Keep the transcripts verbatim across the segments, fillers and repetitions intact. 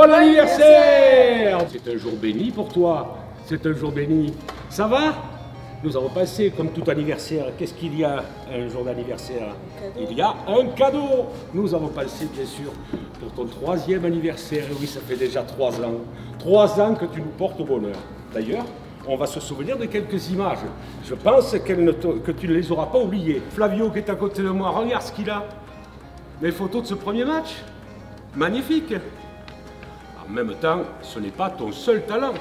Bon anniversaire! C'est un jour béni pour toi. C'est un jour béni. Ça va? Nous avons passé, comme tout anniversaire, qu'est-ce qu'il y a un jour d'anniversaire? Il y a un cadeau. Nous avons passé, bien sûr, pour ton troisième anniversaire. Et oui, ça fait déjà trois ans. Trois ans que tu nous portes au bonheur. D'ailleurs, on va se souvenir de quelques images. Je pense qu'elle ne te, que tu ne les auras pas oubliées. Flavio, qui est à côté de moi, regarde ce qu'il a. Les photos de ce premier match. Magnifique. En même temps, ce n'est pas ton seul talent.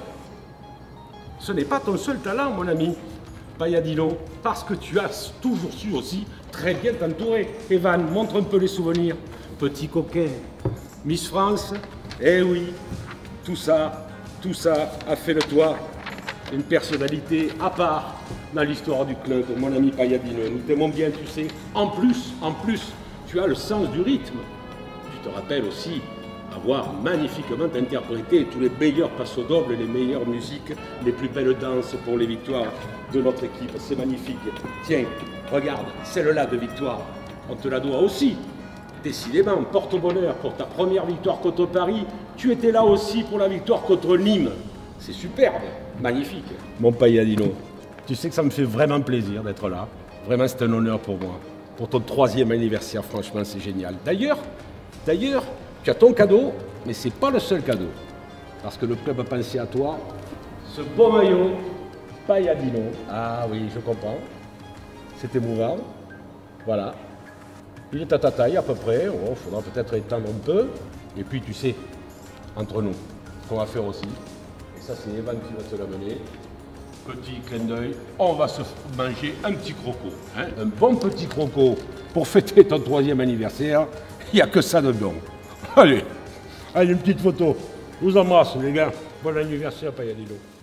Ce n'est pas ton seul talent, mon ami Payadino, parce que tu as toujours su aussi très bien t'entourer. Evan, montre un peu les souvenirs. Petit coquin, Miss France, eh oui, tout ça, tout ça a fait de toi une personnalité à part dans l'histoire du club, mon ami Payadino. Nous t'aimons bien, tu sais. En plus, en plus, tu as le sens du rythme. Tu te rappelles aussi avoir magnifiquement interprété tous les meilleurs passos doubles, les meilleures musiques, les plus belles danses pour les victoires de notre équipe. C'est magnifique. Tiens, regarde, celle-là de victoire, on te la doit aussi. Décidément, porte-bonheur pour ta première victoire contre Paris. Tu étais là aussi pour la victoire contre Nîmes. C'est superbe, magnifique. Mon Payadino, tu sais que ça me fait vraiment plaisir d'être là. Vraiment, c'est un honneur pour moi. Pour ton troisième anniversaire, franchement, c'est génial. D'ailleurs, d'ailleurs, tu as ton cadeau, mais ce n'est pas le seul cadeau. Parce que le club a pensé à toi. Ce beau maillot, Payadino. Ah oui, je comprends. C'est émouvant. Voilà. Il est à ta taille à peu près. Il faudra peut-être étendre un peu. Et puis, tu sais, entre nous, ce qu'on va faire aussi. Et ça, c'est Evan qui va te l'amener. Petit clin d'œil. On va se manger un petit croco. Hein, un bon petit croco pour fêter ton troisième anniversaire. Il n'y a que ça de bon. Allez, allez, une petite photo. Je vous embrasse, les gars. Bon anniversaire, Payadino.